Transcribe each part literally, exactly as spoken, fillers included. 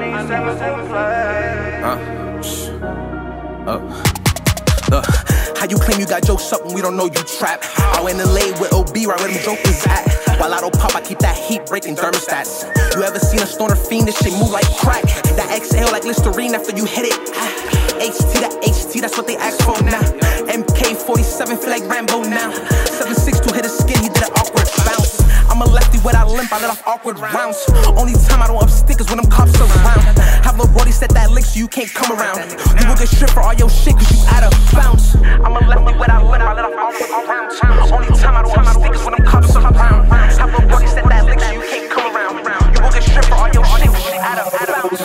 need seven for play. Uh, uh, uh, how you claim you got jokes up when we don't know you trap? I went in late with O B, right where them jokers at. While I don't pop, I keep that heat breaking thermostats. You ever seen a stoner fiend? This shit move like crack. That exhale like Listerine after you hit it. H T, that H T, that's what they ask for now. M K forty-seven, feel like Rambo now. seven six two hit his skin, he did an awkward bounce. I'm a lefty without limp, I let off awkward rounds. Only time I don't up stickers when them cops around. Have no brody set that link so you can't come around. You will get stripped for all your shit cause you out of bounds. I'm a lefty without limp, I let off awkward rounds. Only time I don't up stickers when them cops around. Have no brody set that link so you can't come around. You will get stripped for all your shit cause you out of bounds.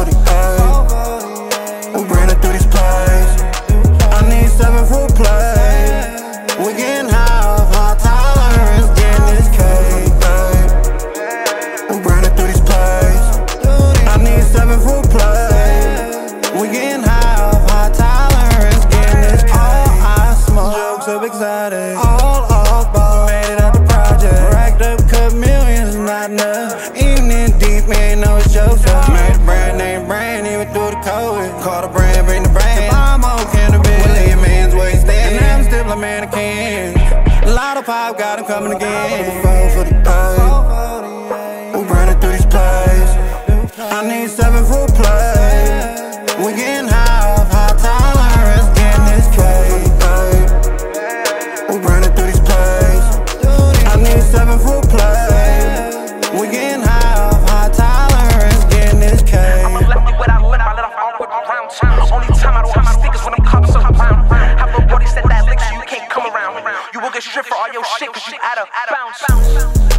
We bring it through these plays. I need seven for play. We getting high off high tolerance, getting this cake, babe. We bring it through these plays. I need seven for play. We getting high off high tolerance, getting this cake. All I smoke, jokes up exotic. All off ball, made it out the project. Racked up, cut millions, not enough. Even in deep, man, know it's jokes up. Made a brand name brand, even through the COVID. Call the brand, bring the brand. I'm on cannabis. We lay a man's waist in. And I'm still a mannequin. A lot of pop got him coming again. Fall for the day. We burn it through these plays. I need seven for play. We getting high off high tolerance, getting this cake, babe. We burn it through these plays. I need seven for play. We getting high off high tolerance, getting this cake. I'm a lefty without limp, I let off awkward rounds. Only time I don't have stickers when them cops around. Have no brody set that link so you can't come around. You will get stripped for all your shit cause you out of bounds.